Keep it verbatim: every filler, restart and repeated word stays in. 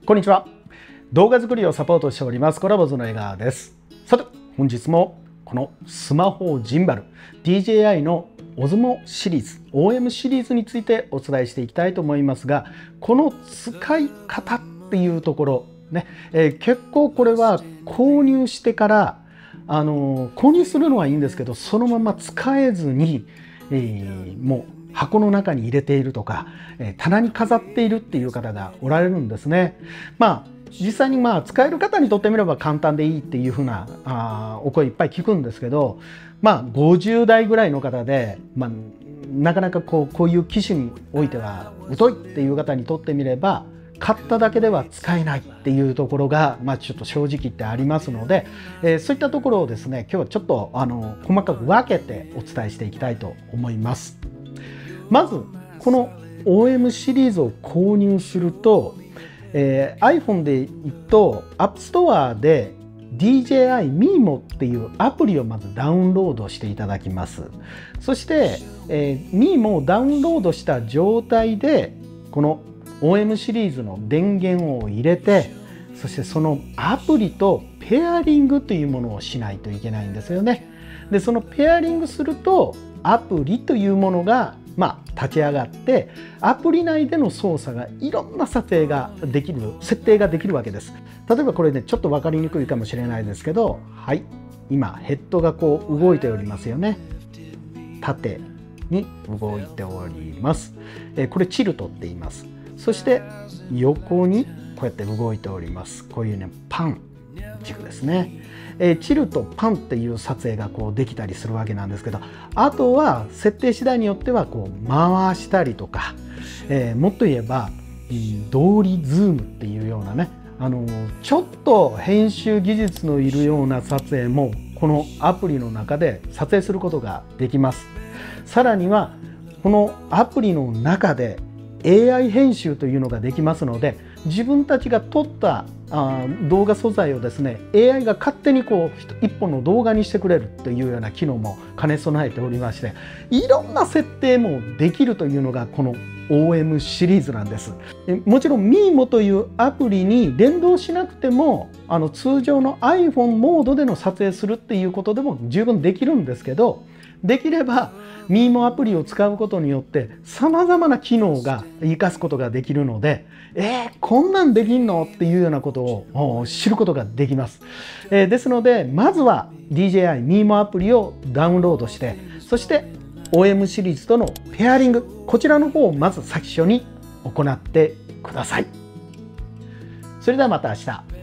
こんにちは。動画作りをサポートしておりますコラボズの江川です。さて本日もこのスマホジンバル ディージェーアイ の オズモ シリーズ オーエム シリーズについてお伝えしていきたいと思いますが、この使い方っていうところね、えー、結構これは購入してからあのー、購入するのはいいんですけど、そのまま使えずに、えー、もう箱の中に入れているとか、えー、棚に飾っているっていう方がおられるんですね。まあ実際にまあ使える方にとってみれば簡単でいいっていうふうなあお声いっぱい聞くんですけど、まあごじゅう代ぐらいの方で、まあ、なかなかこうこういう機種においては疎いっていう方にとってみれば、買っただけでは使えないっていうところが、まあ、ちょっと正直言ってありますので、えー、そういったところをですね、今日はちょっとあの細かく分けてお伝えしていきたいと思います。まずこの オーエム シリーズを購入すると、えー、iPhone で言うと App Store で ディージェーアイ ミーモ っていうアプリをまずダウンロードしていただきます。そして、えー、ミーモ をダウンロードした状態でこの オーエム シリーズの電源を入れて、そしてそのアプリとペアリングというものをしないといけないんですよね。でそのペアリングするとアプリというものがまあ立ち上がって、アプリ内での操作がいろんな撮影ができる設定ができるわけです。例えばこれねちょっと分かりにくいかもしれないですけど、はい今ヘッドがこう動いておりますよね。縦に動いております。えこれチルトって言います。そして横にこうやって動いております。こういうねパン軸ですね。えチルとパンっていう撮影がこうできたりするわけなんですけど、あとは設定次第によってはこう回したりとか、えー、もっと言えば同時ズームっていうようなね、あのちょっと編集技術のいるような撮影もこのアプリの中で撮影することができます。さらにはこのアプリの中で エーアイ 編集というのができますので、自分たちが撮ったあ動画素材をですね エーアイ が勝手にこう一本の動画にしてくれるというような機能も兼ね備えておりまして、いろんな設定もできるというのがこの オーエム シリーズなんです。もちろん ミーモ というアプリに連動しなくても、あの通常の iPhone モードでの撮影するっていうことでも十分できるんですけど、できれば ミーモ アプリを使うことによってさまざまな機能が活かすことができるので、えー、こんなんできんのっていうようなことを知ることができます。えー、ですのでまずは ディージェーアイ ミーモ アプリをダウンロードして、そして オーエム シリーズとのペアリング、こちらの方をまず最初に行ってください。それではまた明日。